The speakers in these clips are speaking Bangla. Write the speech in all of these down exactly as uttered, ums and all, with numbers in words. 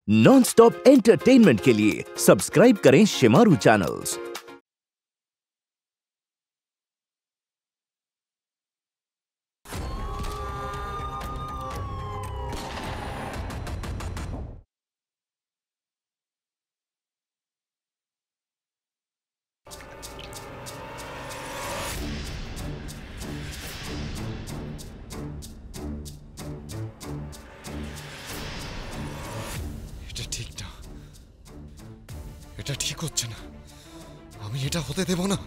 नॉन स्टॉप एंटरटेनमेंट के लिए सब्सक्राइब करें शिमारू चैनल्स। এটা ঠিক হচ্ছে না, আমি এটা হতে দেব না।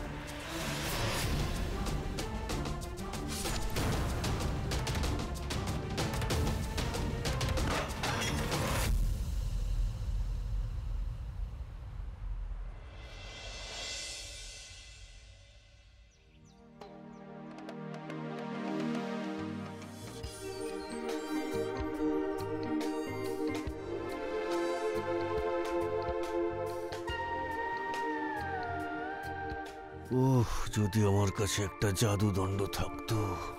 ওহ, যদি আমার কাছে একটা জাদুদণ্ড থাকতো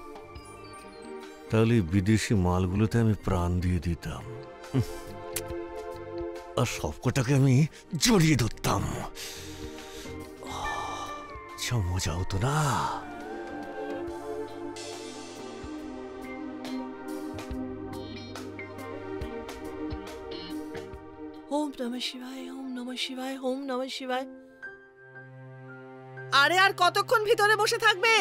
তাহলে বিদেশি মালগুলোতে আমি প্রাণ দিয়ে দিতাম আর সবকটাকে আমি জড়িয়ে ধরতাম। যা মজা হতো না। ওম নমঃ শিবায়, ওম নমঃ শিবায়, ওম নমঃ শিবায়। আরে আর কতক্ষণ ভিতরে বসে থাকবে?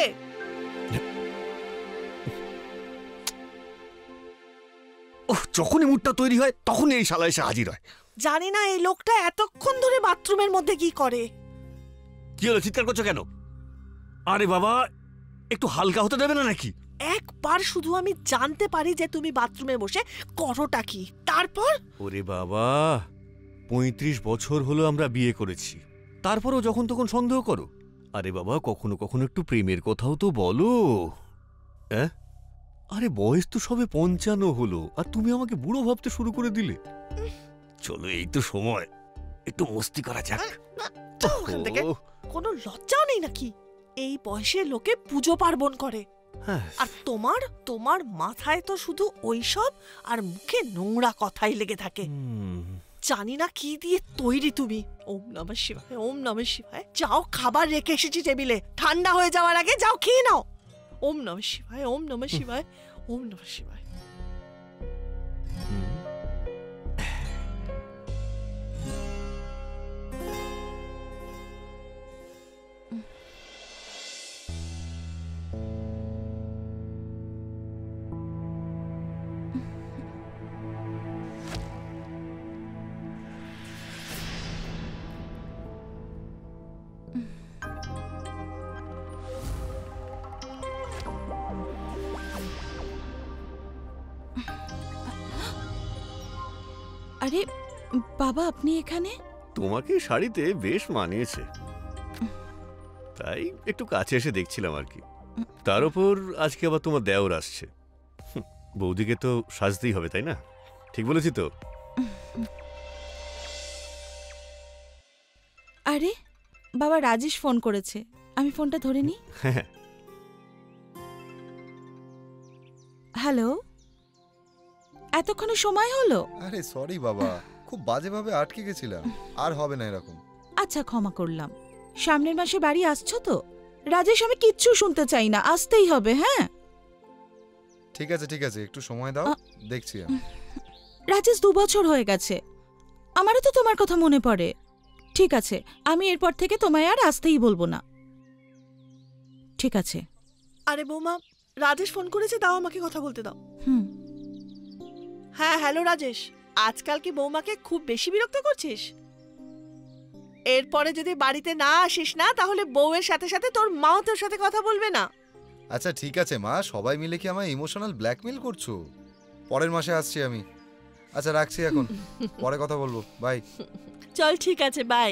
ওহ, যখনই মুডটা তৈরি হয় তখনই এই শালা এসে হাজির হয়। জানি না এই লোকটা এতক্ষণ ধরে বাথরুমের মধ্যে কি করে। কি হলো, চিৎকার করছো কেন? আরে বাবা, একটু হালকা হতে দেবে না নাকি? একবার শুধু আমি জানতে পারি যে তুমি বাথরুমে বসে করোটা কি, তারপর? ওরে বাবা, পঁয়ত্রিশ বছর হলো আমরা বিয়ে করেছি, তারপরও যখন তখন সন্দেহ করো? আরে বাবা, কখনো কখনো একটু প্রেমের কথাও তো বলো। হ্যাঁ, আরে বয়স তো সবে পঞ্চান্ন হলো আর তুমি আমাকে বুড়ো ভাবতে শুরু করে দিলে। চলো, এই তো সময়, একটু মস্তি করা যাক। কোনো লজ্জাও নেই নাকি? এই বয়সে লোকে পুজো পার্বণ করে, আর তোমার তোমার মাথায় তো শুধু ওইসব আর মুখে নোংরা কথাই লেগে থাকে। জানি না কি দিয়ে তৈরি তুমি। ওম নমঃ শিবায়, ওম নমঃ শিবায়। যাও, খাবার রেখে এসেছি টেবিলে, ঠান্ডা হয়ে যাওয়ার আগে যাও খেয়ে নাও। ওম নমঃ শিবায়, ওম নমঃ শিবায়, ওম নমঃ শিবায়। আরে বাবা, আপনি এখানে? তোমাকে শাড়িতে বেশ মানিয়েছে, তাই একটু কাছে এসে দেখছিলাম আর কি। তার উপর আজকে আবার তোমার দেওর আসছে, বৌদিকে তো সাজতেই হবে, তাই না? ঠিক বলেছি তো? আরে বাবা, রাজেশ ফোন করেছে, আমি ফোনটা ধরে নি। হ্যাঁ। হ্যালো, এতক্ষণে সময় হলো? আরে সরি বাবা, খুব বাজেভাবে আটকে গেছিলাম, আর হবে না এরকম। আচ্ছা, ক্ষমা করলাম। সামনের মাসে বাড়ি আসছো তো? রাজেশ, আমি কিচ্ছু শুনতে চাই না, আসতেই হবে। হ্যাঁ ঠিক আছে ঠিক আছে, একটু সময় দাও, দেখছি আমি। রাজেশ, দু বছর হয়ে গেছে, আমারও তো তোমার কথা মনে পড়ে। ঠিক আছে, আমি এরপর থেকে তোমায় আর আসতেই বলবো না, ঠিক আছে? আরে বৌমা, রাজেশ ফোন করেছে, দাও আমাকে কথা বলতে দাও। হুম। হ্যাঁ, হ্যালো রাজেশ, আজকাল কি বৌমাকে খুব বেশি বিরক্ত করছিস? এরপরে যদি বাড়িতে না আসিস না, তাহলে বউয়ের সাথে সাথে তোর মাও তোর সাথে কথা বলবে না। আচ্ছা ঠিক আছে মা, সবাই মিলে কি আমায় ইমোশনাল ব্ল্যাকমেল করছো? পরের মাসে আসছি আমি। আচ্ছা রাখছি এখন, পরে কথা বলবো, বাই। চল ঠিক আছে, বাই।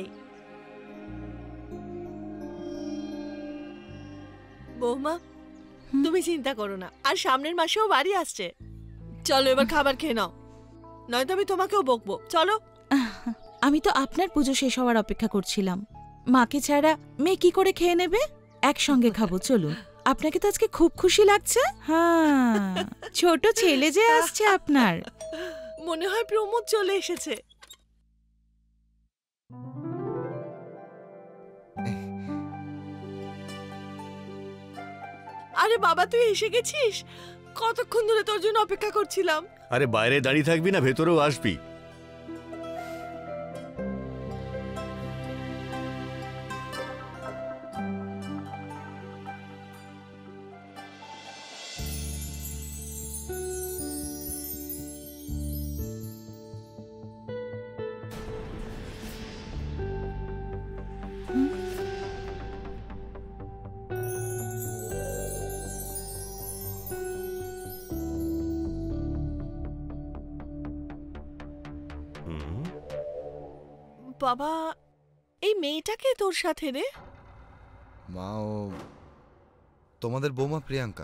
বৌমা, তুমি চিন্তা করো না, আর সামনের মাসেও বাড়ি আসছে। চলো এবার খাবার খেয়ে নাও, নয়তো আমি তোমাকেও বকবো। চলো। আমি তো আপনার পুজো শেষ হওয়ার অপেক্ষা করছিলাম। মাকে ছাড়া মেয়ে কি করে খেয়ে নেবে? একসঙ্গে খাবো, চলুন। আপনাকে তো আজকে খুব খুশি লাগছে। হ্যাঁ, ছোট ছেলে যে আসছে আপনার। মনে হয় প্রমোদ চলে এসেছে। আরে বাবা, তুই এসে গেছিস? কতক্ষণ ধরে তোর জন্য অপেক্ষা করছিলাম। আরে বাইরে দাঁড়িয়ে থাকবি না, ভেতরেও আসবি। বাবা, এই মেয়েটাকে তোর সাথে রে? মা, ও তোমাদের বৌমা প্রিয়াঙ্কা।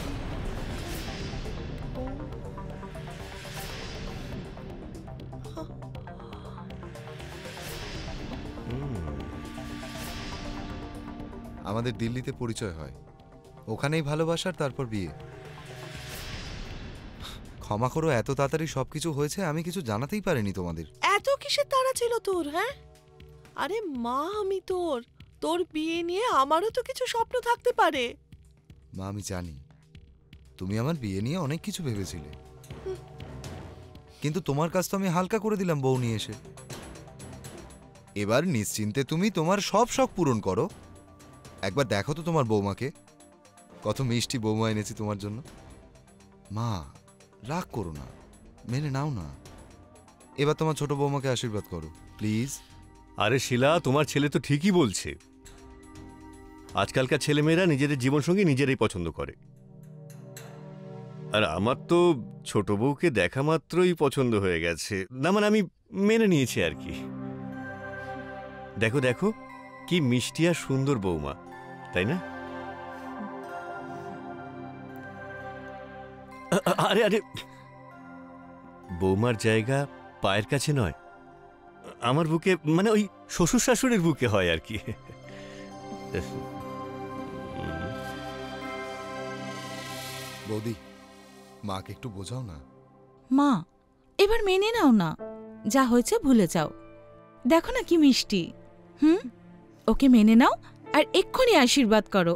আমাদের দিল্লিতে পরিচয় হয়, ওখানেই ভালোবাসার, তারপর বিয়ে। ক্ষমা করো, এত তাড়াতাড়ি সবকিছু হয়েছে, আমি কিছু জানাতেই পারিনি তোমাদের। এত কিসের তাড়া ছিল তোর? হ্যাঁ, আরে মা, আমি তোর তোর বিয়ে নিয়ে আমারও তো কিছু স্বপ্ন থাকতে পারে। মা, আমি জানি তুমি আমার বিয়ে নিয়ে অনেক কিছু ভেবেছিলে, কিন্তু তোমার কাজ তো আমি হালকা করে দিলাম বউ নিয়ে এসে। এবার নিশ্চিন্তে তুমি তোমার সব শখ পূরণ করো। একবার দেখো তো তোমার বৌমাকে, কত মিষ্টি বৌমা এনেছি তোমার জন্য। মা, রাগ করো না, মেনে নাও না। এবার তোমার ছোট বৌমাকে আশীর্বাদ করো প্লিজ। আরে শিলা, তোমার ছেলে তো ঠিকই বলছে। আজকালকার ছেলেমেয়েরা নিজেদের জীবনসঙ্গী নিজেরাই পছন্দ করে, আর আমার তো ছোট বউকে দেখা মাত্রই পছন্দ হয়ে গেছে। না মানে আমি মেনে নিয়েছি আর কি। দেখো দেখো কি মিষ্টি আর সুন্দর বৌমা, তাই না? আরে আরে, বৌমার জায়গা পায়ের কাছে নয়, আমার বুকে, মানে ওই শ্বশুর শাশুড়ির বুকে হয় আর কি। বৌদি, মাকে একটু বোঝাও না। মা, এবার মেনে নাও না, যা হয়েছে ভুলে যাও। দেখো না কি মিষ্টি। হুম, ওকে মেনে নাও আর এক্ষুনি আশীর্বাদ করো।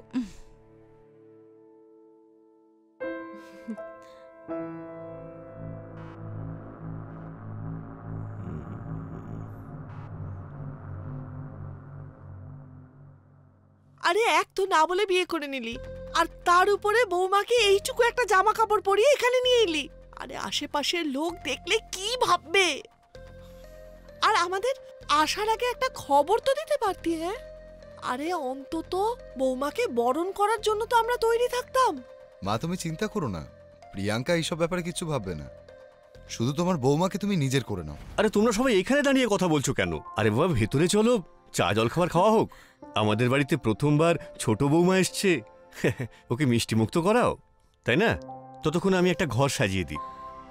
আরে এক তো না বলে বিয়ে করে নিলি, আর তার উপরে বৌমাকে এইটুকু একটা জামা কাপড় পরিয়ে এখানে নিয়ে এলি। আরে আশেপাশের লোক দেখলে কি ভাববে? আর আমাদের আসার আগে একটা খবর তো দিতে পারতি। হ্যাঁ, আরে অন্তত বৌমাকে বরণ করার জন্য তো আমরা তৈরি থাকতাম। মা, তুমি চিন্তা করো না, প্রিয়াঙ্কা এইসব ব্যাপারে কিছু ভাববে না। শুধু তোমার বৌমাকে তুমি নিজের করে নাও। আরে তোমরা সবাই এখানে দাঁড়িয়ে কথা বলছো কেন? আরে বাবা, ভেতরে চলো, চা জল খাবার খাওয়া হোক। আমাদের বাড়িতে প্রথমবার ছোট বৌমা এসছে, ওকে মিষ্টি মুক্ত করাও, তাই না? ততক্ষণ আমি একটা ঘর সাজিয়ে দিই।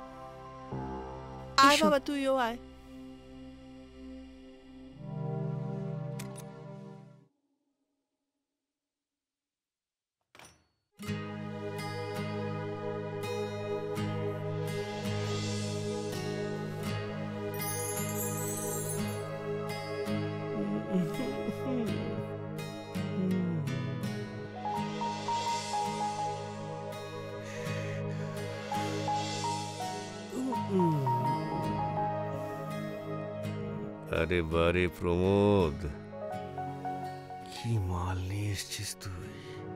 আয় বাবা, তুইও আয়। আরে বারে প্রমোদ, কি মাল নিয়ে এসছিস তুই?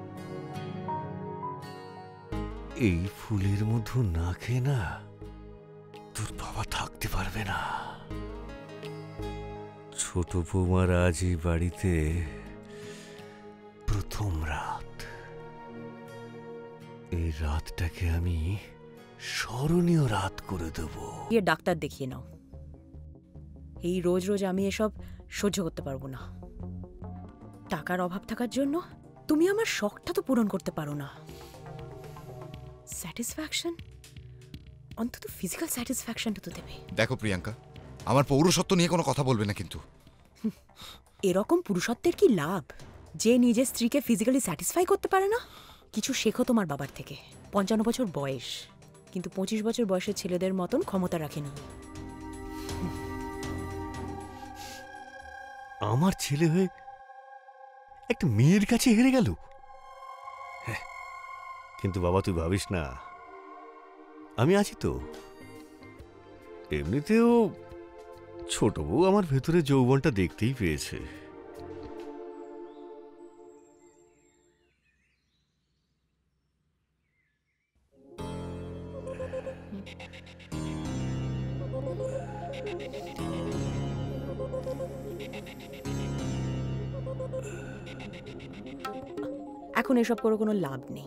এই ফুলের মধু না খেয়ে না তোর বাবা থাকতে পারবে না। ছোট বৌমার আজ এই বাড়িতে প্রথম রাত। এই রাতটাকে আমি স্মরণীয় রাত করে দেব। গিয়ে ডাক্তার দেখিয়ে নাও। এই রোজ রোজ আমি এসব সহ্য করতে পারবো না। টাকার অভাব থাকার জন্য তুমি আমার শখটা তো পূরণ করতে পারো না। স্যাটিসফ্যাকশন, অন্তত ফিজিক্যাল স্যাটিসফ্যাকশনটা তো দেবে। দেখো প্রিয়াঙ্কা, আমার পৌরসত্ব নিয়ে কোনো কথা বলবে না কিন্তু। এরকম পুরুষত্বের কি লাভ যে নিজের স্ত্রীকে ফিজিক্যালি স্যাটিসফাই করতে পারে না? কিছু শেখো তোমার বাবার থেকে। পঞ্চান্ন বছর বয়স, কিন্তু পঁচিশ বছর বয়সের ছেলেদের মতন ক্ষমতা রাখে না। আমার ছেলে হয়ে একটা মেয়ের কাছে হেরে গেল। হ্যাঁ, কিন্তু বাবা তুই ভাবিস না, আমি আছি তো। এমনিতেও ছোট বউ আমার ভেতরে যৌবনটা দেখতেই পেয়েছে। এখন এসব করে কোনো লাভ নেই।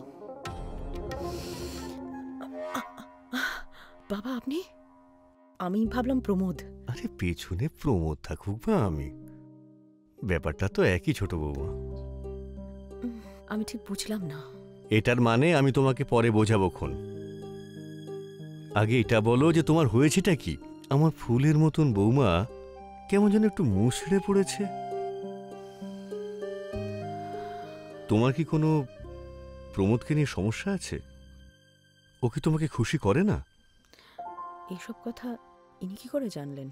বাবা আপনি? আমি ভাবলাম প্রমোদ। আরে পেছনে প্রমোদ থাকুক বা আমি, ব্যাপারটা তো একই ছোট বৌমা। আমি ঠিক বুঝলাম না। এটার মানে আমি তোমাকে পরে বোঝাবো খন। আগে এটা বলো যে তোমার হয়েছেটা কি? আমার ফুলের মতন বৌমা কেমন যেন একটু মুষড়ে পড়েছে। তোমার কি কোনো প্রমোদকে নিয়ে সমস্যা আছে? ও কি তোমাকে খুশি করে না? এইসব কথা ইনি কি করে জানলেন?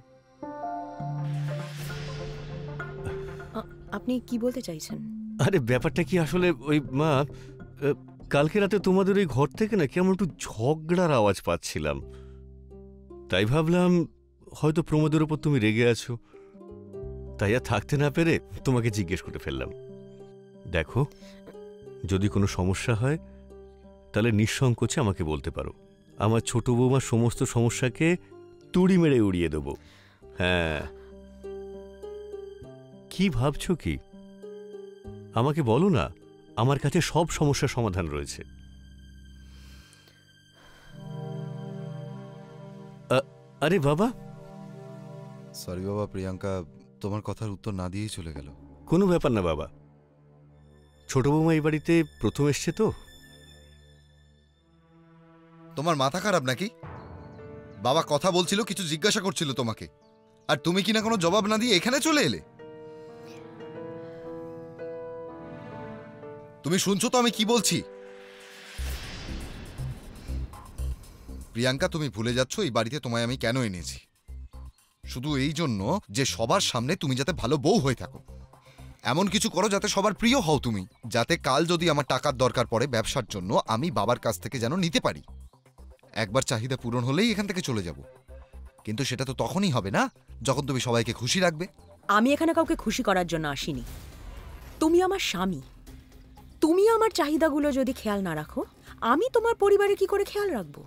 আপনি কি বলতে চাইছেন? আরে ব্যাপারটা কি আসলে ওই মা, কালকে রাতে তোমাদের ওই ঘর থেকে না কেমন একটু ঝগড়ার আওয়াজ পাচ্ছিলাম, তাই ভাবলাম হয়তো প্রমোদের ওপর তুমি রেগে আছো, তাই আর থাকতে না পেরে তোমাকে জিজ্ঞেস করে ফেললাম। দেখো, যদি কোনো সমস্যা হয় তাহলে নিঃসংকোচে আমাকে বলতে পারো। আমার ছোট বৌমার সমস্ত সমস্যাকে তুড়ি মেরে উড়িয়ে দেব। হ্যাঁ, কি ভাবছো কি? আমাকে বলো না, আমার কাছে সব সমস্যার সমাধান রয়েছে। আরে বাবা। সরি বাবা, প্রিয়াঙ্কা তোমার কথার উত্তর না দিয়েই চলে গেল। কোনো ব্যাপার না বাবা, ছোট বৌমা এই বাড়িতে প্রথম এসছে তো। তোমার মাথা খারাপ নাকি? বাবা কথা বলছিল, কিছু জিজ্ঞাসা করছিল তোমাকে, আর তুমি কিনা কোনো জবাব না দিয়ে এখানে চলে এলে। তুমি শুনছো তো আমি কি বলছি? প্রিয়াঙ্কা, তুমি ভুলে যাচ্ছ এই বাড়িতে তোমায় আমি কেন এনেছি। শুধু এই জন্য যে সবার সামনে তুমি যাতে ভালো বউ হয়ে থাকো, এমন কিছু করো যাতে সবার প্রিয় হও তুমি, যাতে কাল যদি আমার টাকার দরকার পড়ে ব্যবসার জন্য আমি বাবার কাছ থেকে যেন নিতে পারি। একবার চাহিদা পূরণ হলেই এখান থেকে চলে যাব, কিন্তু সেটা তো তখনই হবে না যখন তুমি সবাইকে খুশি রাখবে। আমি এখানে কাউকে খুশি করার জন্য আসিনি। তুমি আমার স্বামী, তুমি আমার চাহিদাগুলো যদি খেয়াল না রাখো, আমি তোমার পরিবারে কি করে খেয়াল রাখবো?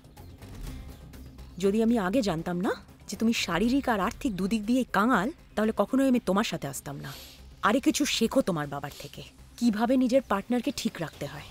যদি আমি আগে জানতাম না যে তুমি শারীরিক আর আর্থিক দুদিক দিয়ে কাঙাল, তাহলে কখনোই আমি তোমার সাথে আসতাম না। আরে কিছু শেখো তোমার বাবার থেকে, কিভাবে নিজের পার্টনারকে ঠিক রাখতে হয়।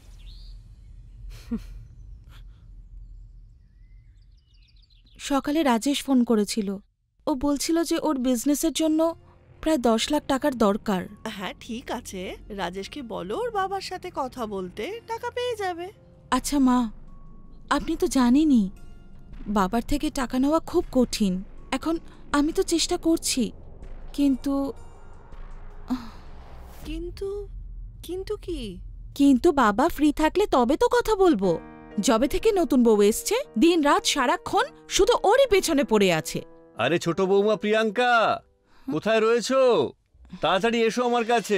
সকালে রাজেশ ফোন করেছিল। ও বলছিল যে ওর বিজনেসের জন্য প্রায় দশ লাখ টাকার দরকার। হ্যাঁ ঠিক আছে, রাজেশকে বলো ওর বাবার সাথে কথা বলতে, টাকা পেয়ে যাবে। আচ্ছা মা, আপনি তো জানেনই বাবার থেকে টাকা নেওয়া খুব কঠিন। এখন আমি তো চেষ্টা করছি, কিন্তু কিন্তু কিন্তু কি? কিন্তু বাবা ফ্রি থাকলে তবে তো কথা বলবো। যবে থেকে নতুন বউ এসছে, দিন রাত সারাক্ষণ শুধু ওরই পেছনে পড়ে আছে। আরে ছোট বৌমা প্রিয়াঙ্কা, কোথায় রয়েছো? তাড়াতাড়ি এসো আমার কাছে।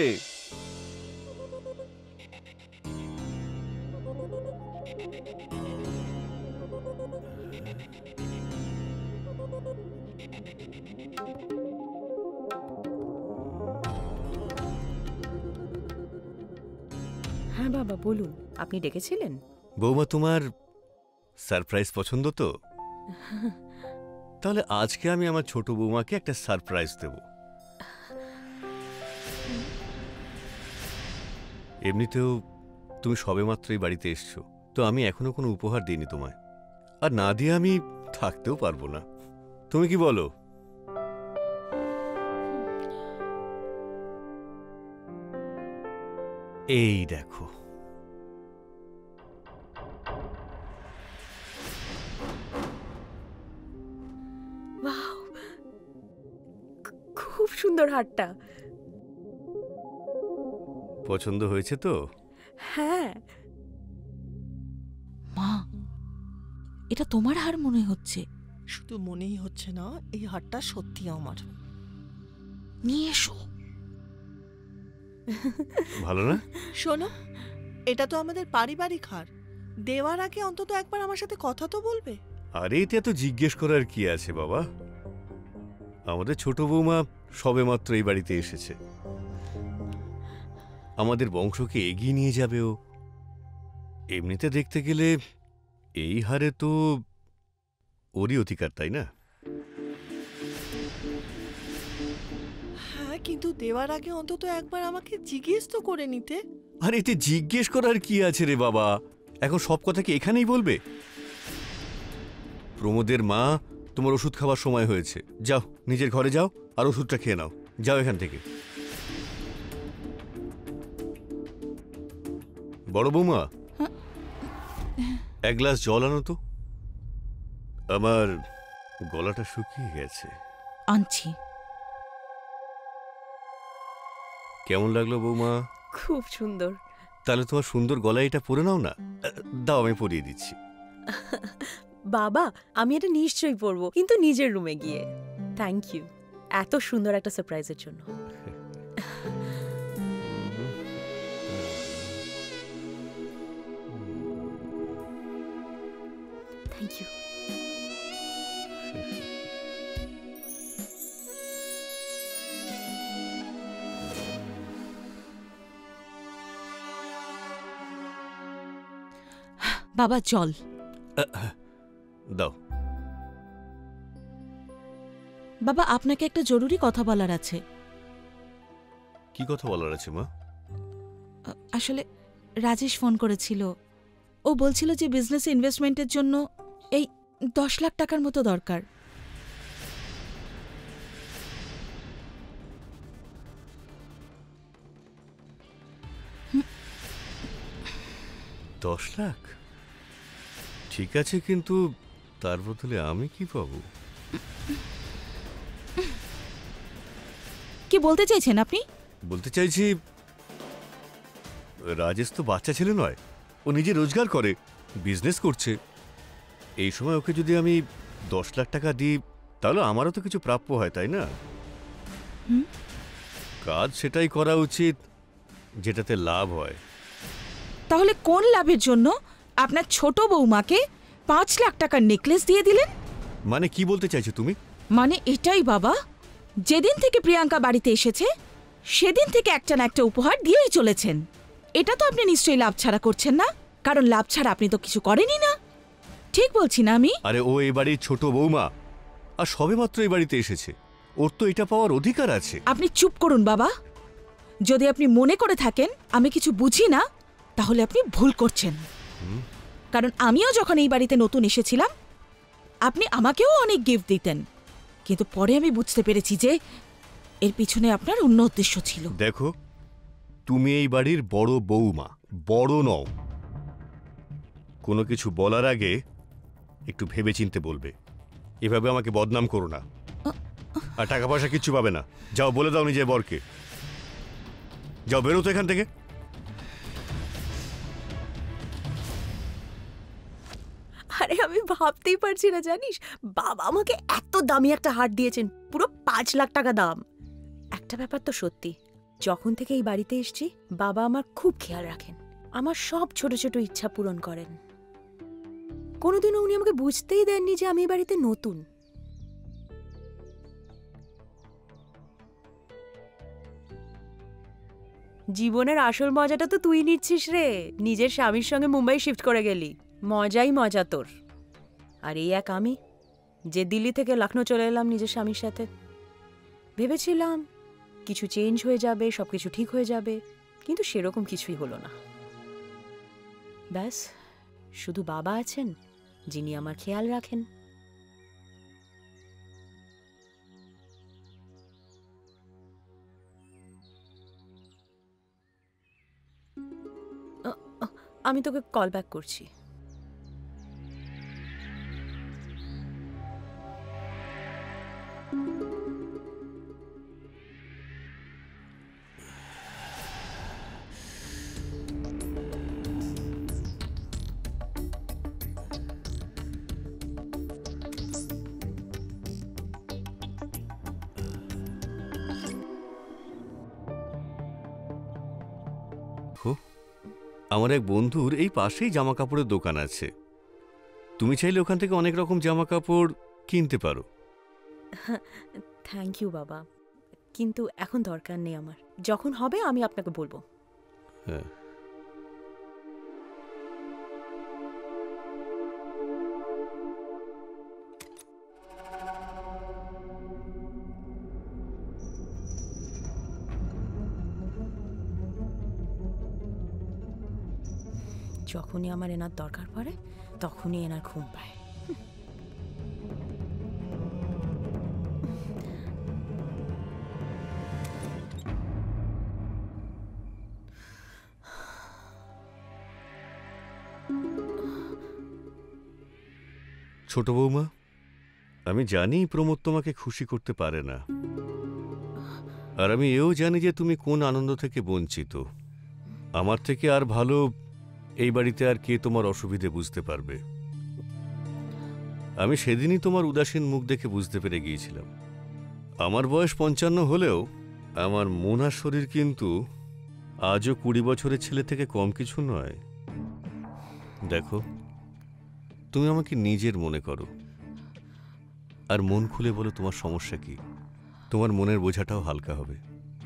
হ্যাঁ বাবা বলুন, আপনি ডেকেছিলেন? বৌমা, তোমার সারপ্রাইজ পছন্দ তো? তাহলে আজকে আমি আমার ছোট বৌমাকে একটা সারপ্রাইজ দেব। এমনিতেও তুমি সবেমাত্র এই বাড়িতে এসছো, তো আমি এখনো কোনো উপহার দিইনি তোমায়, আর না দিয়ে আমি থাকতেও পারবো না। তুমি কি বলো? এই দেখো। ওয়াও, খুব সুন্দর হারটা। পছন্দ হয়েছে তো? হ্যাঁ। মা, এটা তোমার হার মনে হচ্ছে। শুধু মনেই হচ্ছে না, এই হারটা সত্যি আমার। নিয়ে এসো। ভালো না? শোনো, এটা তো আমাদের পারিবারিক হার। দেওয়ার আগে অন্তত একবার আমার সাথে কথা তো বলবে। আরে এতে এত জিজ্ঞেস করার কি আছে বাবা? আমাদের ছোট বৌমা সবেমাত্র এই বাড়িতে এসেছে, আমাদের বংশকে এগিয়ে নিয়ে যাবে ও। এমনিতে দেখতে গেলে এই হারে তো ওরই অধিকার, তাই না? হ্যাঁ, কিন্তু দেওয়ার আগে অন্তত একবার আমাকে জিজ্ঞেস তো করে নিতে। আর এতে জিজ্ঞেস করার কি আছে রে বাবা? এখন সব কথা কি এখানেই বলবে? প্রমোদের মা, তোমার ওষুধ খাবার সময় হয়েছে, যাও নিজের ঘরে যাও আর ওষুধটা খেয়ে নাও। যাও এখান থেকে। বড় বৌমা, এক গ্লাস জল আনো তো, আমার গলাটা শুকিয়ে গেছে। আনছি। কেমন লাগলো বৌমা? খুব সুন্দর। তাহলে তোমার সুন্দর গলায় এটা পরে নাও না। দাও, আমি পরিয়ে দিচ্ছি। বাবা, আমি এটা নিশ্চয়ই পরবো, কিন্তু নিজের রুমে গিয়ে। থ্যাংক ইউ এত সুন্দর একটা সারপ্রাইজের জন্য। Thank you. বাবা জল দাও। বাবা, আপনাকে একটা জরুরি কথা বলার আছে। কি কথা বলার আছে মা? আ- আসলে রাজেশ ফোন করেছিল। ও বলছিল যে বিজনেসে ইনভেস্টমেন্টের জন্য এই দশ লাখ টাকার মতো দরকার। দশ লাখ? ঠিক আছে, কিন্তু তার বদলে আমি কি পাবো? কি বলতে চাইছেন আপনি? বলতে চাইছি, রাজেশ তো বাচ্চা ছেলে নয়, ও নিজে রোজগার করে, বিজনেস করছে। এই সময় ওকে যদি আমি দশ লাখ টাকা দিই, তাহলে আমারও তো কিছু প্রাপ্য হয়, তাই না? হুম? কাজ সেটাই করা উচিত যেটাতে লাভ হয়। তাহলে কোন লাভের জন্য আপনার ছোট বৌমাকে পাঁচ লাখ টাকার নেকলেস দিয়ে দিলেন? মানে কি বলতে চাইছো তুমি? মানে এটাই বাবা, যেদিন থেকে প্রিয়াঙ্কা বাড়িতে এসেছে সেদিন থেকে একটা না একটা উপহার দিয়েই চলেছেন। এটা তো আপনি নিশ্চয়ই লাভ ছাড়া করছেন না, কারণ লাভ ছাড়া আপনি তো কিছু করেনই না। ঠিক বলছি না আমি? আরে ও এই বাড়ির ছোট বৌমা, আর সবেমাত্র এই বাড়িতে এসেছে, ওর তো এটা পাওয়ার অধিকার আছে। আপনি চুপ করুন বাবা। যদি আপনি মনে করে থাকেন আমি কিছু বুঝি না, তাহলে আপনি ভুল করছেন। কারণ আমিও যখন এই বাড়িতে নতুন এসেছিলাম আপনি আমাকেও অনেক গিফট দিতেন, কিন্তু পরে আমি বুঝতে পেরেছি যে এর পিছনে আপনার অন্য উদ্দেশ্য ছিল। দেখো, তুমি এই বাড়ির বড় বৌমা, বড় নও। কোনো কিছু বলার আগে একটু ভেবে চিনতে বলবে। এভাবে আমাকে বদনাম করো না। আর টাকা পয়সা কিচ্ছু পাবে না। যাও, বলে দাও নিজের বরকে। যাও, বেরো তো এখান থেকে। আরে আমি ভাবতেই পারছি না, জানিস বাবা আমাকে এত দামি একটা হার দিয়েছেন, পুরো পাঁচ লাখ টাকা দাম। একটা ব্যাপার তো সত্যি, যখন থেকে এই বাড়িতে এসেছি বাবা আমার খুব খেয়াল রাখেন, আমার সব ছোট ছোট ইচ্ছা পূরণ করেন। কোনোদিনও উনি আমাকে বুঝতেই দেননি যে আমি এই বাড়িতে নতুন। জীবনের আসল মজাটা তো তুই নিচ্ছিস রে, নিজের স্বামীর সঙ্গে মুম্বাই শিফট করে গেলি, মজাই মজা তোর। আর এই এক আমি, যে দিল্লি থেকে লখনৌ চলে এলাম নিজের স্বামীর সাথে। ভেবেছিলাম কিছু চেঞ্জ হয়ে যাবে, সবকিছু ঠিক হয়ে যাবে, কিন্তু সেরকম কিছুই হলো না। ব্যাস, শুধু বাবা আছেন যিনি আমার খেয়াল রাখেন। আ, আ, আমি তোকে কল ব্যাক করছি। দেখো, আমার এক বন্ধুর এই পাশেই জামা কাপড়ের দোকান আছে। তুমি চাইলে ওখান থেকে অনেক রকম জামা কাপড় কিনতে পারো। থ্যাংক ইউ বাবা, কিন্তু এখন দরকার নেই আমার। যখন হবে আমি আপনাকে বলবো। হ্যাঁ, যখনই আমার এনার দরকার পড়ে তখনই এনার ঘুম পায়। ছোট বৌমা, আমি জানি প্রমোদ তোমাকে খুশি করতে পারে না, আর আমি এও জানি যে তুমি কোন আনন্দ থেকে বঞ্চিত। আমার থেকে আর ভালো এই বাড়িতে আর কে তোমার অসুবিধে বুঝতে পারবে। আমি সেদিনই তোমার উদাসীন মুখ দেখে বুঝতে পেরে গিয়েছিলাম। আমার বয়স পঞ্চান্ন হলেও আমার মন আর শরীর কিন্তু আজও কুড়ি বছরের ছেলে থেকে কম কিছু নয়। দেখো, তুমি আমাকে নিজের মনে করো, আর মন খুলে বলো তোমার সমস্যা কি। তোমার মনের বোঝাটাও হালকা হবে।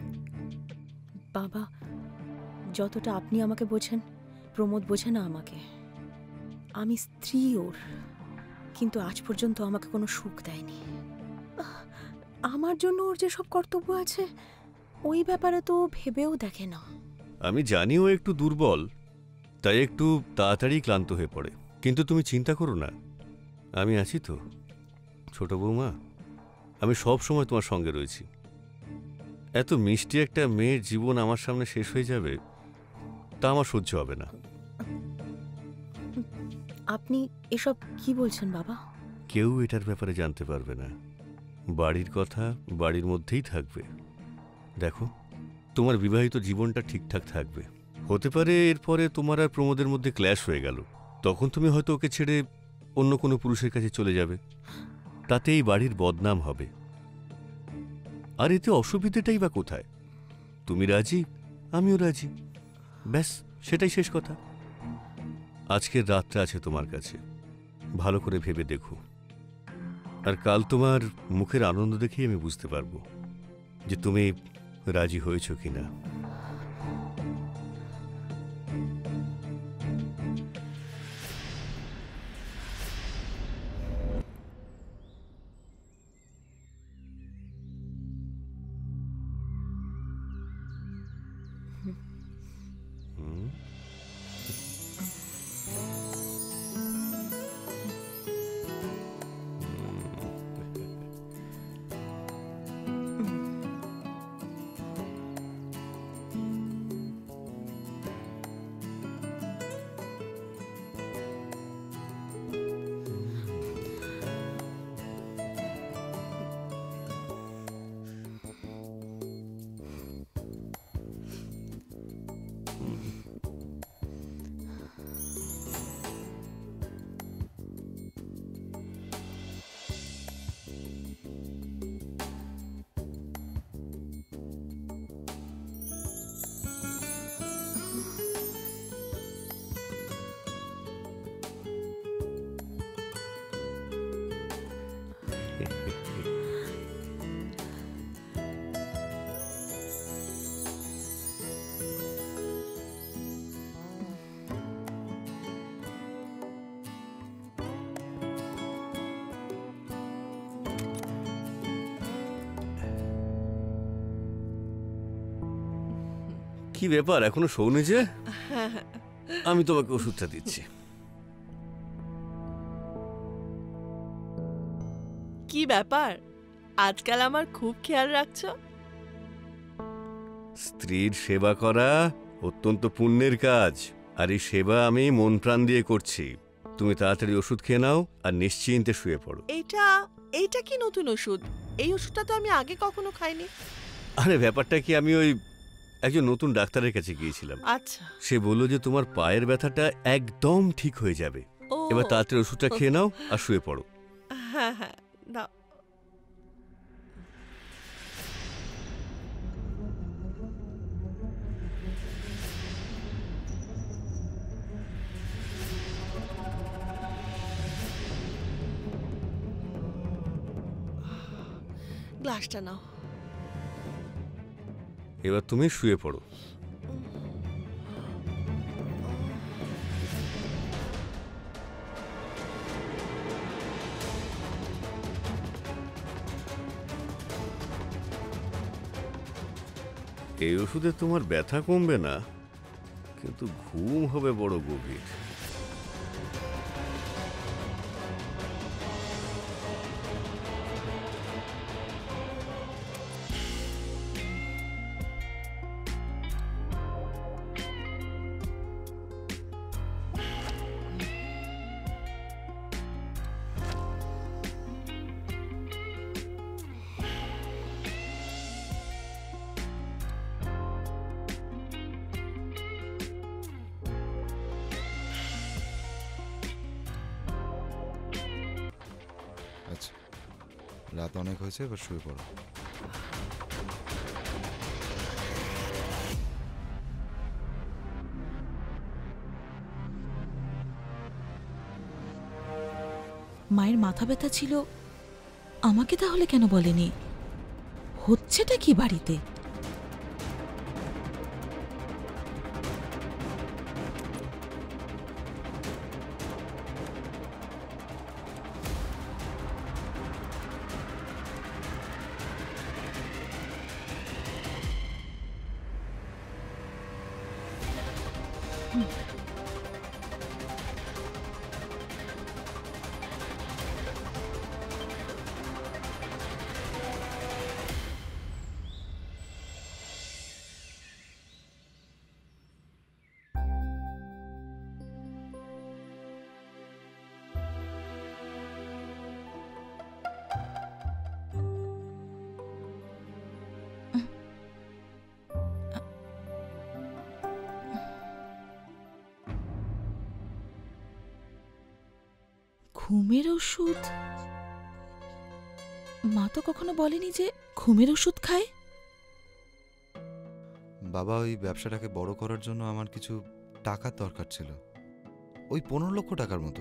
বাবা, যতটা আপনি আমাকে বোঝেন প্রমোদ বোঝে না আমাকে। আমি স্ত্রী ওর, কিন্তু আজ পর্যন্ত আমাকে কোনো সুখ দেয়নি। আমার জন্য ওর যে সব কর্তব্য আছে ওই ব্যাপারে তো ভেবেও দেখে না। আমি জানি ও একটু দুর্বল, তাই একটু তাড়াতাড়ি ক্লান্ত হয়ে পড়ে, কিন্তু তুমি চিন্তা করো না, আমি আছি তো ছোট বৌমা। আমি সব সময় তোমার সঙ্গে রয়েছি। এত মিষ্টি একটা মেয়ের জীবন আমার সামনে শেষ হয়ে যাবে তা আমার সহ্য হবে না। আপনি এসব কি বলছেন বাবা? কেউ এটার ব্যাপারে জানতে পারবে না। বাড়ির কথা বাড়ির মধ্যেই থাকবে। দেখো, তোমার বিবাহিত জীবনটা ঠিকঠাক থাকবে। হতে পারে এরপরে তোমার আর প্রমোদের মধ্যে ক্ল্যাশ হয়ে গেল, তখন তুমি হয়তো ওকে ছেড়ে অন্য কোনো পুরুষের কাছে চলে যাবে। তাতে এই বাড়ির বদনাম হবে। আর এতে অসুবিধেটাই বা কোথায়? তুমি রাজি, আমিও রাজি, ব্যাস সেটাই শেষ কথা। আজকের রাতটা আছে তোমার কাছে, ভালো করে ভেবে দেখো। আর কাল তোমার মুখের আনন্দ দেখেই আমি বুঝতে পারবো যে তুমি রাজি হয়েছ কিনা। কি ব্যাপার, এখনো শোনি যে? আমি তোমাকে ওষুধটা দিচ্ছি। কি ব্যাপার, আজকাল আমার খুব খেয়াল রাখছো? স্ত্রীর সেবা করা অত্যন্ত পুণ্যের কাজ, আর এই সেবা আমি মন প্রাণ দিয়ে করছি। তুমি তাড়াতাড়ি ওষুধ খেয়ে নাও আর নিশ্চিন্তে শুয়ে পড়ো। এইটা এইটা কি নতুন ওষুধ? এই ওষুধটা তো আমি আগে কখনো খাইনি। আরে ব্যাপারটা কি, আমি ওই একজন নতুন ডাক্তারের কাছে গিয়েছিলাম। আচ্ছা। সে বলল যে তোমার পায়ের ব্যথাটা একদম ঠিক হয়ে যাবে। ও, এবার তাড়াতাড়ি ওষুধটা খেয়ে নাও আর শুয়ে পড়ো। হ্যাঁ হ্যাঁ দাও। গ্লাসটা নাও। এবার তুমি শুয়ে পড়ো। এই ওষুধে তোমার ব্যথা কমবে না, কিন্তু ঘুম হবে বড় গভীর। আচ্ছা, রাত অনেক হয়েছে, এবার শুয়ে পড়ো। মায়ের মাথা ব্যথা ছিল, আমাকে তাহলে কেন বলেনি? হচ্ছেটা কি বাড়িতে? ঘুমের ওষুধ? মা তো কখনো বলেনি যে ঘুমের ওষুধ খায়। বাবা, ওই ব্যবসাটাকে বড় করার জন্য আমার কিছু টাকার দরকার ছিল, ওই পনেরো লক্ষ টাকার মতো।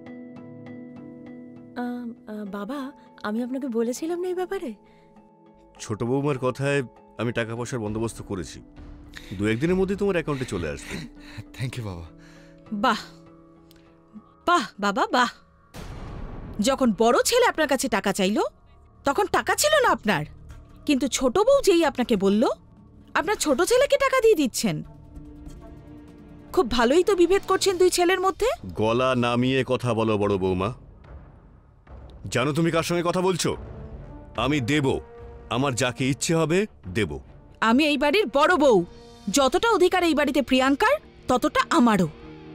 আম, আ, বাবা, আমি আপনাকে বলেছিলাম না এই ব্যাপারে। ছোট বৌমার কথায় আমি টাকা পয়সার বন্দোবস্ত করেছি, দু একদিনের মধ্যে তোমার অ্যাকাউন্টে চলে আসবে। থ্যাংক ইউ বাবা। বাহ বাহ বাবা বাহ! যখন বড় ছেলে আপনার কাছে টাকা চাইল তখন টাকা ছিল না আপনার, কিন্তু ছোট বউ যেই আপনাকে বলল আপনার ছোট ছেলেকে টাকা দিয়ে দিচ্ছেন। খুব ভালোই তো বিভেদ করছেন দুই ছেলের মধ্যে। গলা নামিয়ে কথা বলো বড় বৌমা। জানো তুমি কার সঙ্গে কথা বলছো? আমি দেব, আমার যাকে ইচ্ছে হবে দেব। আমি এই বাড়ির বড় বউ, যতটা অধিকার এই বাড়িতে প্রিয়াঙ্কার ততটা আমারও।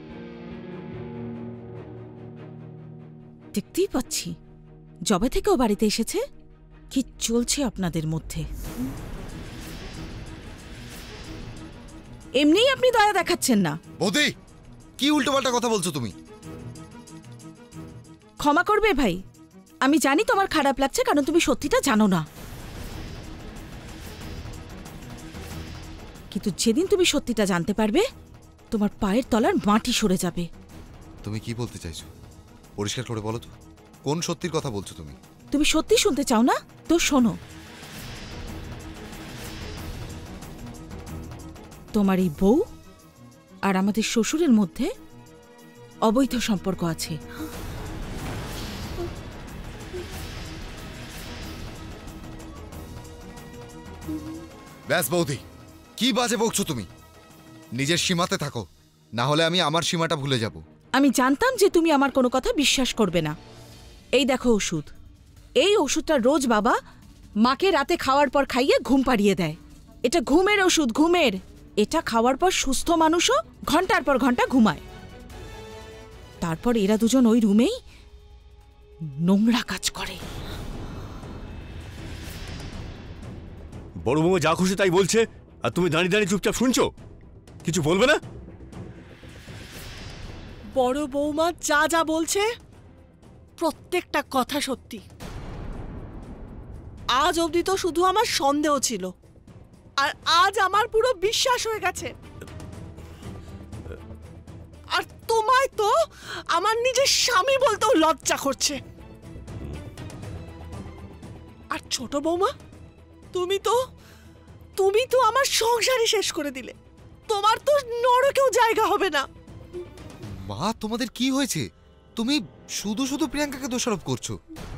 দেখতেই পাচ্ছি যবে থেকে ও বাড়িতে এসেছে কি চলছে আপনাদের মধ্যে। এমনিই আপনি দয়া দেখাচ্ছেন না। বৌদি, কি উল্টোপাল্টা কথা বলছো তুমি? ক্ষমা করবে ভাই, আমি জানি তোমার খারাপ লাগছে কারণ তুমি সত্যিটা জানো না, কিন্তু যেদিন তুমি সত্যিটা জানতে পারবে তোমার পায়ের তলার মাটি সরে যাবে। তুমি কি বলতে চাইছো? পরিষ্কার করে বলো তো, কোন সত্যির কথা বলছো তুমি? তুমি সত্যি শুনতে চাও না তো শোনো। তোমার এই বউ আর আমাদের শ্বশুরের মধ্যে অবৈধ সম্পর্ক আছে। ব্যাস বৌদি, কি বাজে বকছো তুমি? নিজের সীমাতে থাকো, না হলে আমি আমার সীমাটা ভুলে যাব। আমি জানতাম যে তুমি আমার কোনো কথা বিশ্বাস করবে না। এই দেখো ওষুধ, এই ওষুধটা রোজ বাবা মাকে রাতে খাওয়ার পর খাইয়ে ঘুম পাড়িয়ে দেয়। এটা ঘুমের ওষুধ, ঘুমের। এটা খাওয়ার পর সুস্থ মানুষও ঘন্টার পর ঘন্টা ঘুমায়। তারপর এরা দুজন ওই রুমেই নোংরা কাজ করে। বড় বৌমা যা খুশি তাই বলছে আর তুমি দাঁড়িয়ে দাঁড়িয়ে চুপচাপ শুনছো, কিছু বলবে না? বড় বৌমা যা যা বলছে প্রত্যেকটা কথা সত্যি। আজ অবধি তো শুধু আমার সন্দেহ ছিল, আর আজ আমার পুরো বিশ্বাস হয়ে গেছে। আর তোমায় তো আমার নিজের স্বামী বলতেও লজ্জা করছে। আর ছোট বৌমা, তুমি তো তুমি তো আমার সংসারই শেষ করে দিলে। তোমার তো নরকেও জায়গা হবে না। মা, তোমাদের কি হয়েছে? তুমি শুধু শুধু প্রিয়াঙ্কাকে দোষারোপ করছো।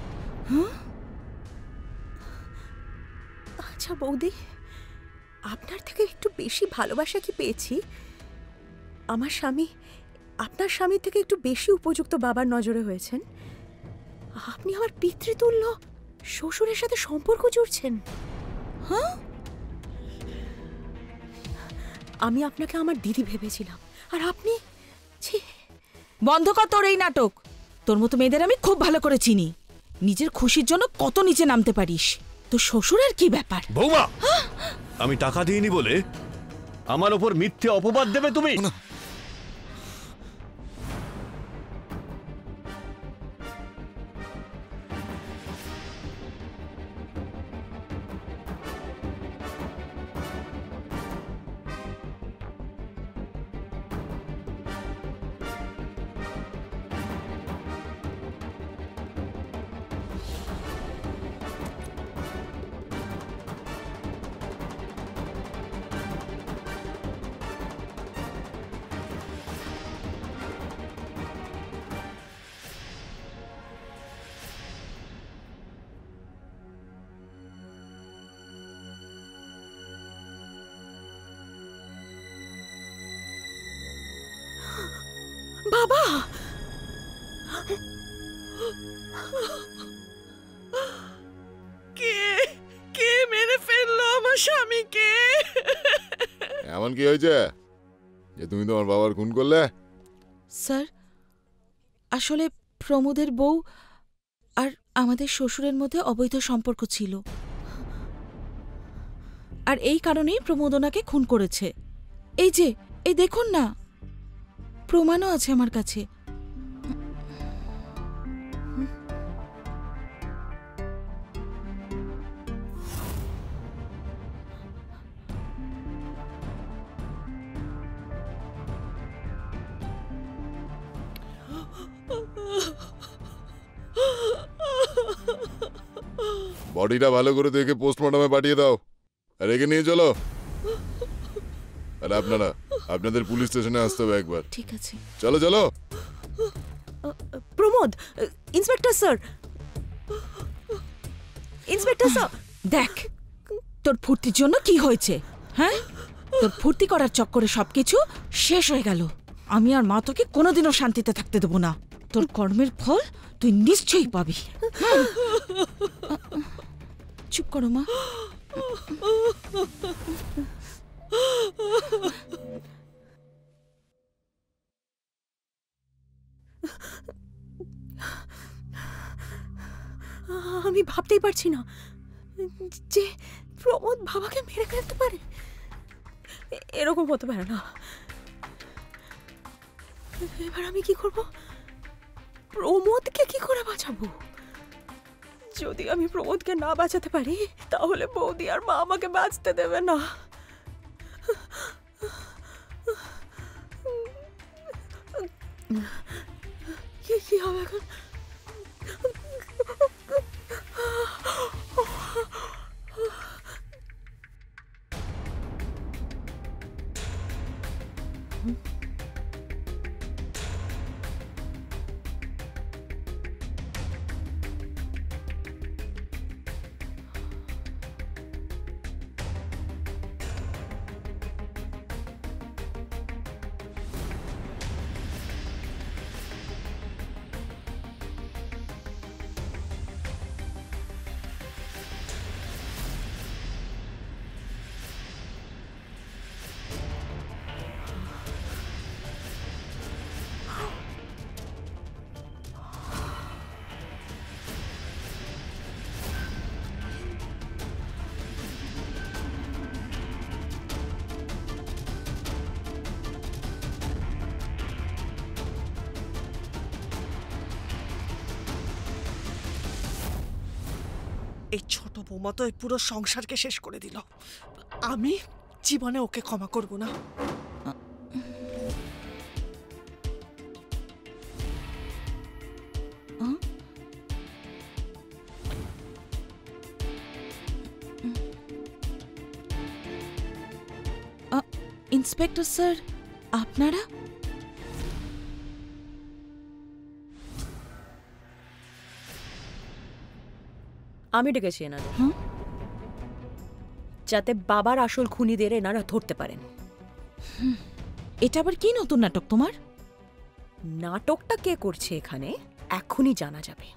আচ্ছা বৌদি, আপনার থেকে একটু বেশি ভালোবাসা কি পেয়েছি? আমার স্বামী আপনার স্বামীর থেকে একটু বেশি উপযুক্ত বাবার নজরে হয়েছেন। আপনি আমার পিতৃতুল্য শ্বশুরের সাথে সম্পর্ক জুড়ছেন। হ্যাঁ, আমি আপনাকে আমার দিদি ভেবেছিলাম, আর আপনি ছি। বন্ধ কর তোর এই নাটক। তোর মতো মেয়েদের আমি খুব ভালো করে চিনি। নিজের খুশির জন্য কত নিচে নামতে পারিস। তোর শ্বশুরের কি ব্যাপার? বৌমা, আমি টাকা দিইনি বলে আমার ওপর মিথ্যে অপবাদ দেবে তুমি? বাবা, কে কে মেরে ফেললো আমার স্বামীকে? এমন কি হয়েছে যে তুমি তোমার বাবার খুন করলে? স্যার, আসলে প্রমোদের বউ আর আমাদের শ্বশুরের মধ্যে অবৈধ সম্পর্ক ছিল, আর এই কারণেই প্রমোদ ওনাকে খুন করেছে। এই যে, এই দেখুন না, প্রমাণও আছে আমার কাছে। বডিটা ভালো করে দেখে পোস্টমর্টমে পাঠিয়ে দাও, আর একে নিয়ে চলো। আর আপনারা আপনাদের পুলিশ স্টেশনে আসতে হবে একবার। ঠিক আছে, চলো চলো। Pramod, inspector sir, inspector sir. দেখ তোর ফুর্তির জন্য কি হয়েছে। হ্যাঁ, তোর ফুর্তি করার চক্করে সবকিছু শেষ হয়ে গেল। আমি আর মা তোকে কোনোদিনও শান্তিতে থাকতে দেবো না। তোর কর্মের ফল তুই নিশ্চয়ই পাবি। চুপ করো মা। আমি ভাবতেই পারছি না যে প্রমোদ বাবাকে মেরে ফেলতে পারে। এরকম হতে পারে না। এবার আমি কি করব? প্রমোদকে কি করে বাঁচাবো? যদি আমি প্রমোদকে না বাঁচাতে পারি তাহলে বৌদি আর মা আমাকে বাঁচতে দেবে না। কি কি হবে এখন? এই ছোট বৌমা তো এই পুরো সংসারকে শেষ করে দিল। আমি জীবনে ওকে ক্ষমা করব না। ইন্সপেক্টর স্যার, আপনারা? আমি ডেকেছি এনাদের, যাতে বাবার আসল খুনিদের এনারা ধরতে পারেন। এটা আবার কি নতুন নাটক তোমার? নাটকটা কে করছে এখানে এখনই জানা যাবে।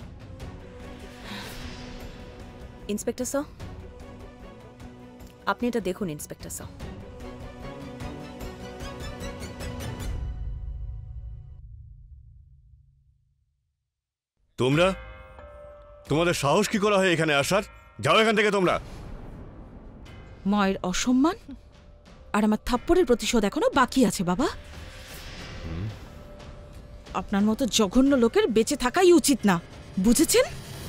ইন্সপেক্টর স্যার, আপনি এটা দেখুন। ইন্সপেক্টর স্যার, তোমরা, তোমাদের সাহস কি করা হয় এখানে আসার? যাও এখান থেকে তোমরা। মায়ের অসম্মান আর আমার থাপ্পড়ের প্রতিশোধ এখনো বাকি আছে বাবা। আপনার মতো জঘন্য লোকের বেঁচে থাকাই উচিত না, বুঝেছেন?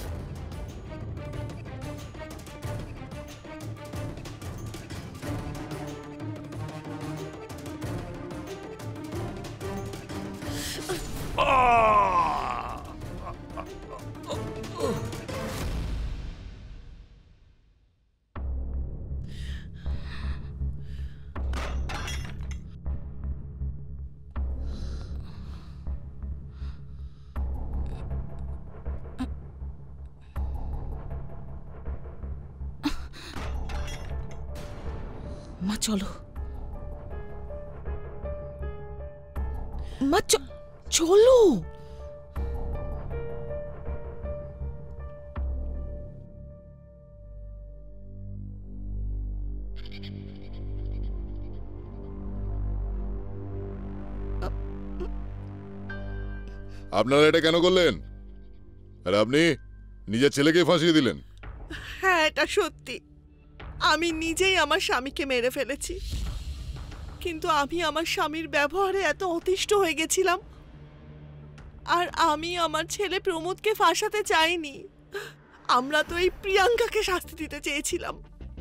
মা চলো, মা চ- চলো। আপনারা এটা কেন করলেন? আর আপনি নিজের ছেলেকে ফাঁসিয়ে দিলেন। হ্যাঁ, এটা সত্যি। আমি নিজেই আমার স্বামীকে মেরে ফেলেছি, কিন্তু আমি আমার স্বামীর ব্যবহারে এত অতিষ্ঠ হয়ে গেছিলাম, আর আমি আমার ছেলে প্রমোদকে ফাঁসাতে চাইনি। আমরা তো এই প্রিয়াঙ্কাকে শাস্তি দিতে চেয়েছিলাম,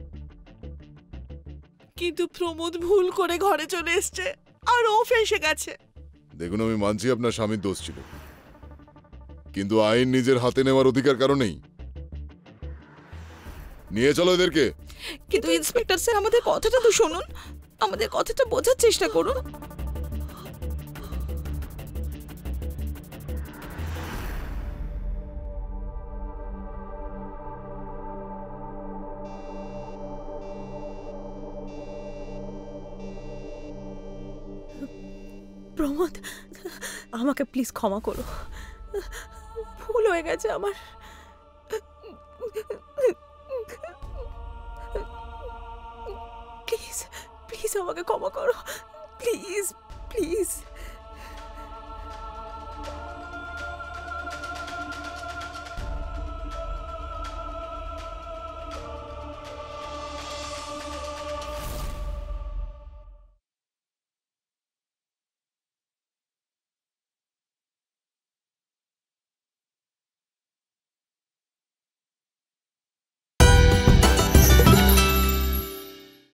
কিন্তু প্রমোদ ভুল করে ঘরে চলে এসছে আর ও ফেঁসে গেছে। দেখুন, আমি মানছি আপনার স্বামীর দোষ ছিল, কিন্তু আইন নিজের হাতে নেওয়ার অধিকার কারো নেই। নিয়ে চলো এদেরকে। কিন্তু ইন্সপেক্টর স্যার, আমাদের কথাটা তো শুনুন, আমাদের কথাটা বোঝার চেষ্টা করুন। প্রমোদ, আমাকে প্লিজ ক্ষমা করো, ভুল হয়ে গেছে আমার। প্লিজ প্লিজ আমাকে ক্ষমা করো, প্লিজ প্লিজ।